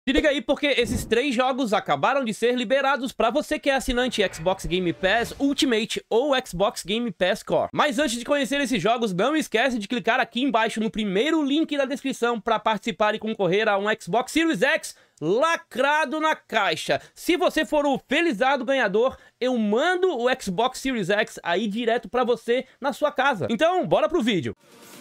Se liga aí porque esses 3 jogos acabaram de ser liberados para você que é assinante Xbox Game Pass Ultimate ou Xbox Game Pass Core. Mas antes de conhecer esses jogos, não esquece de clicar aqui embaixo no primeiro link da descrição para participar e concorrer a um Xbox Series X lacrado na caixa. Se você for o felizardo ganhador, eu mando o Xbox Series X aí direto para você na sua casa. Então, bora pro vídeo.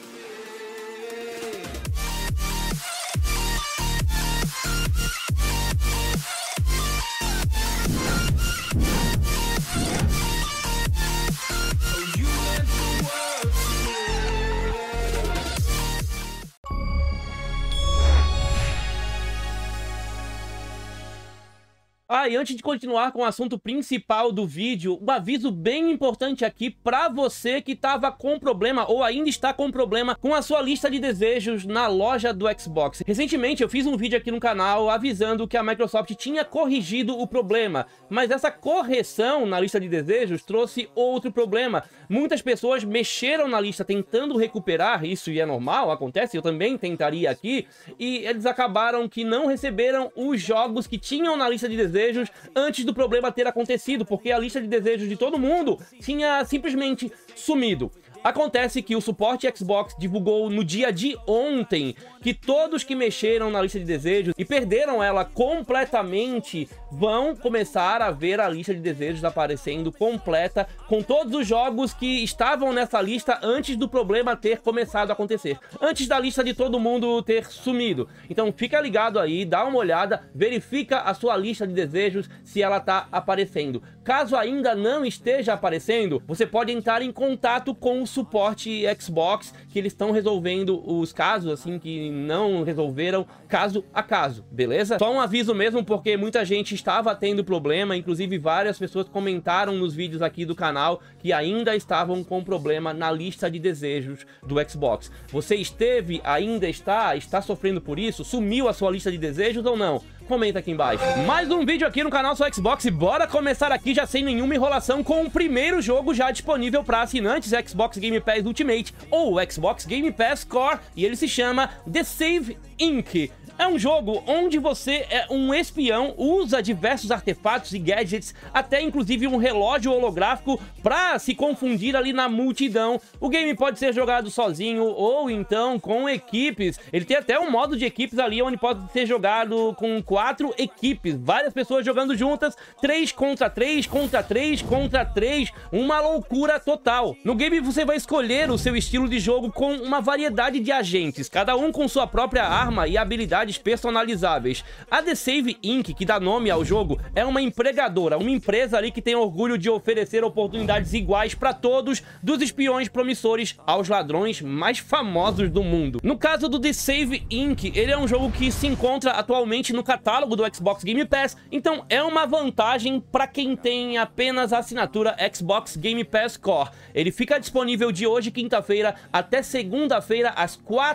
E antes de continuar com o assunto principal do vídeo, um aviso bem importante aqui pra você que tava com problema ou ainda está com problema com a sua lista de desejos na loja do Xbox. Recentemente eu fiz um vídeo aqui no canal avisando que a Microsoft tinha corrigido o problema, mas essa correção na lista de desejos trouxe outro problema. Muitas pessoas mexeram na lista tentando recuperar isso, e é normal, acontece, eu também tentaria aqui, e eles acabaram que não receberam os jogos que tinham na lista de desejos antes do problema ter acontecido, porque a lista de desejos de todo mundo tinha simplesmente sumido. Acontece que o suporte Xbox divulgou no dia de ontem que todos que mexeram na lista de desejos e perderam ela completamente vão começar a ver a lista de desejos aparecendo completa com todos os jogos que estavam nessa lista antes do problema ter começado a acontecer, antes da lista de todo mundo ter sumido. Então fica ligado aí, dá uma olhada, verifica a sua lista de desejos se ela tá aparecendo. Caso ainda não esteja aparecendo, você pode entrar em contato com o suporte Xbox, que eles estão resolvendo os casos assim que não resolveram caso a caso, beleza? Só um aviso mesmo, porque muita gente estava tendo problema, inclusive várias pessoas comentaram nos vídeos aqui do canal que ainda estavam com problema na lista de desejos do Xbox. Você esteve, ainda está sofrendo por isso? Sumiu a sua lista de desejos ou não? Comenta aqui embaixo. Mais um vídeo aqui no canal Só Xbox e bora começar aqui já sem nenhuma enrolação com o primeiro jogo já disponível para assinantes Xbox Game Pass Ultimate ou Xbox Game Pass Core, e ele se chama The Save Inc. É um jogo onde você é um espião, usa diversos artefatos e gadgets, até inclusive um relógio holográfico pra se confundir ali na multidão. O game pode ser jogado sozinho ou então com equipes. Ele tem até um modo de equipes ali onde pode ser jogado com 4 equipes, várias pessoas jogando juntas, 3 contra 3, contra 3, contra 3, uma loucura total. No game você vai escolher o seu estilo de jogo com uma variedade de agentes, cada um com sua própria arma e habilidade personalizáveis. A The Save Inc., que dá nome ao jogo, é uma empregadora, uma empresa ali que tem orgulho de oferecer oportunidades iguais para todos, dos espiões promissores aos ladrões mais famosos do mundo. No caso do The Save Inc., ele é um jogo que se encontra atualmente no catálogo do Xbox Game Pass, então é uma vantagem para quem tem apenas a assinatura Xbox Game Pass Core. Ele fica disponível de hoje, quinta-feira, até segunda-feira, às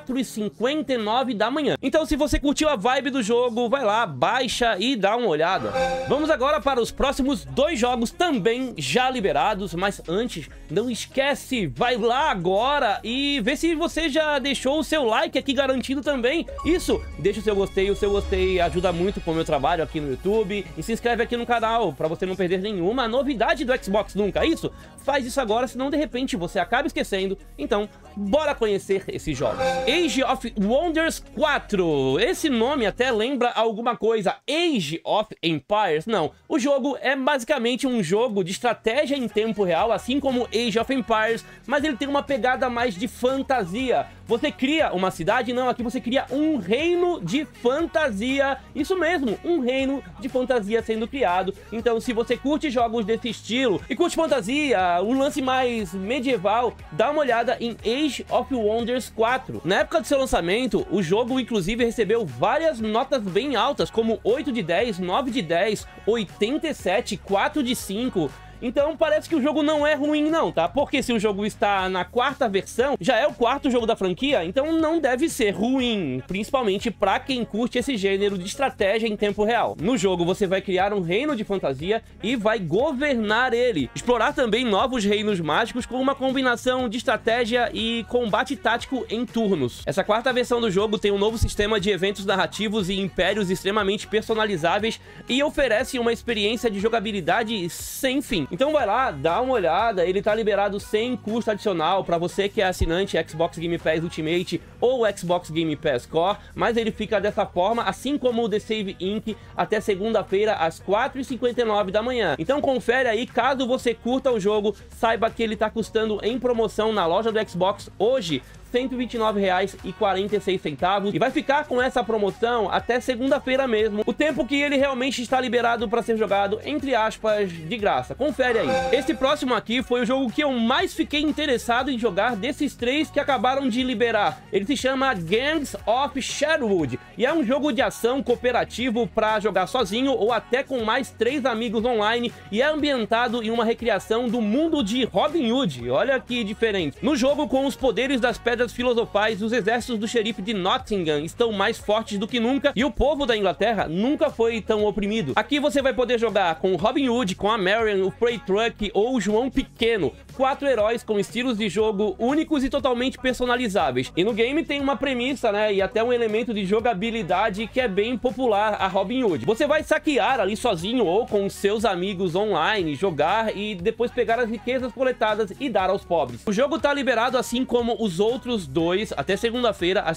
4h59 da manhã. Então, se você curtiu a vibe do jogo, vai lá, baixa e dá uma olhada. Vamos agora para os próximos 2 jogos também já liberados, mas antes, não esquece, vai lá agora e vê se você já deixou o seu like aqui garantido também. Isso, deixa o seu gostei ajuda muito com o meu trabalho aqui no YouTube, e se inscreve aqui no canal para você não perder nenhuma novidade do Xbox nunca. Isso, faz isso agora, senão de repente você acaba esquecendo. Então, bora conhecer esses jogos. Age of Wonders 4. Esse nome até lembra alguma coisa. Age of Empires? Não. O jogo é basicamente um jogo de estratégia em tempo real, assim como Age of Empires, mas ele tem uma pegada mais de fantasia. Você cria uma cidade? Não, aqui você cria um reino de fantasia. Isso mesmo, um reino de fantasia sendo criado. Então, se você curte jogos desse estilo e curte fantasia, um lance mais medieval, dá uma olhada em Age of Wonders 4. Na época do seu lançamento, o jogo inclusive recebeu várias notas bem altas, como 8 de 10, 9 de 10, 87, 4 de 5... Então parece que o jogo não é ruim não, tá? Porque se o jogo está na 4ª versão, já é o 4º jogo da franquia, então não deve ser ruim, principalmente pra quem curte esse gênero de estratégia em tempo real. No jogo você vai criar um reino de fantasia e vai governar ele, explorar também novos reinos mágicos com uma combinação de estratégia e combate tático em turnos. Essa 4ª versão do jogo tem um novo sistema de eventos narrativos e impérios extremamente personalizáveis e oferece uma experiência de jogabilidade sem fim. Então vai lá, dá uma olhada, ele tá liberado sem custo adicional para você que é assinante Xbox Game Pass Ultimate ou Xbox Game Pass Core, mas ele fica dessa forma, assim como o The Save Inc, até segunda-feira às 4h59 da manhã. Então confere aí, caso você curta o jogo, saiba que ele tá custando em promoção na loja do Xbox hoje R$ 129,46 e vai ficar com essa promoção até segunda-feira mesmo, o tempo que ele realmente está liberado para ser jogado, entre aspas, de graça. Confere aí. Esse próximo aqui foi o jogo que eu mais fiquei interessado em jogar desses 3 que acabaram de liberar. Ele se chama Gangs of Sherwood e é um jogo de ação cooperativo para jogar sozinho ou até com mais 3 amigos online e é ambientado em uma recriação do mundo de Robin Hood. Olha que diferente. No jogo, com os poderes das pedras filosofais, os exércitos do xerife de Nottingham estão mais fortes do que nunca e o povo da Inglaterra nunca foi tão oprimido. Aqui você vai poder jogar com Robin Hood, com a Marion, o Prey Truck ou o João Pequeno, 4 heróis com estilos de jogo únicos e totalmente personalizáveis. E no game tem uma premissa, né, e até um elemento de jogabilidade que é bem popular, a Robin Hood. Você vai saquear ali sozinho ou com seus amigos online, jogar e depois pegar as riquezas coletadas e dar aos pobres. O jogo tá liberado assim como os outros 2 até segunda-feira às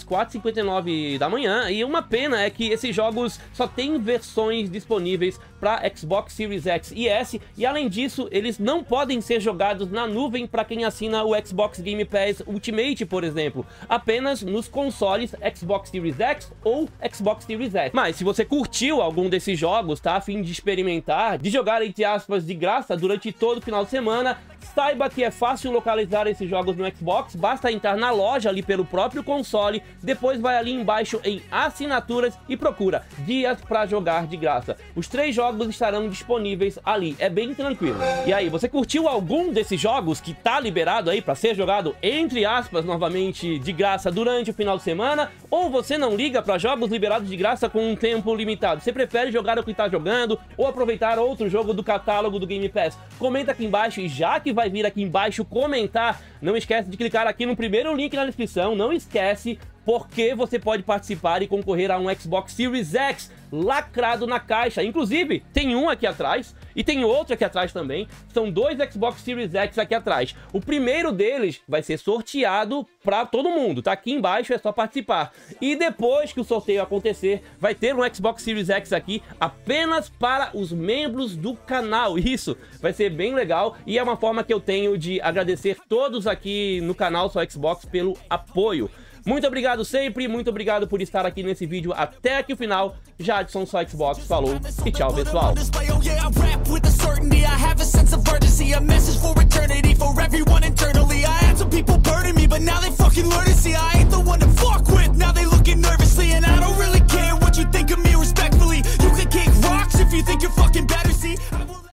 4h59 da manhã e uma pena é que esses jogos só tem versões disponíveis para Xbox Series X e S e além disso eles não podem ser jogados na nuvem para quem assina o Xbox Game Pass Ultimate, por exemplo, apenas nos consoles Xbox Series X ou Xbox Series S. Mas se você curtiu algum desses jogos, tá a fim de experimentar, de jogar entre aspas de graça durante todo o final de semana, saiba que é fácil localizar esses jogos no Xbox, basta entrar na loja ali pelo próprio console, depois vai ali embaixo em assinaturas e procura dias para jogar de graça. Os 3 jogos estarão disponíveis ali, é bem tranquilo. E aí, você curtiu algum desses jogos que tá liberado aí para ser jogado entre aspas novamente de graça durante o final de semana? Ou você não liga para jogos liberados de graça com um tempo limitado? Você prefere jogar o que tá jogando ou aproveitar outro jogo do catálogo do Game Pass? Comenta aqui embaixo e já que vai vir aqui embaixo comentar, não esquece de clicar aqui no primeiro link na descrição, não esquece, porque você pode participar e concorrer a um Xbox Series X lacrado na caixa. Inclusive, tem um aqui atrás e tem outro aqui atrás também. São 2 Xbox Series X aqui atrás. O primeiro deles vai ser sorteado para todo mundo, tá aqui embaixo, é só participar. E depois que o sorteio acontecer, vai ter um Xbox Series X aqui apenas para os membros do canal. Isso vai ser bem legal e é uma forma que eu tenho de agradecer todos aqui no canal Só Xbox pelo apoio. Muito obrigado sempre, muito obrigado por estar aqui nesse vídeo até aqui o final. Jadson Só Xbox, falou e tchau, pessoal. For eternity, for everyone internally. I had some people burning me, but now they fucking learn to see I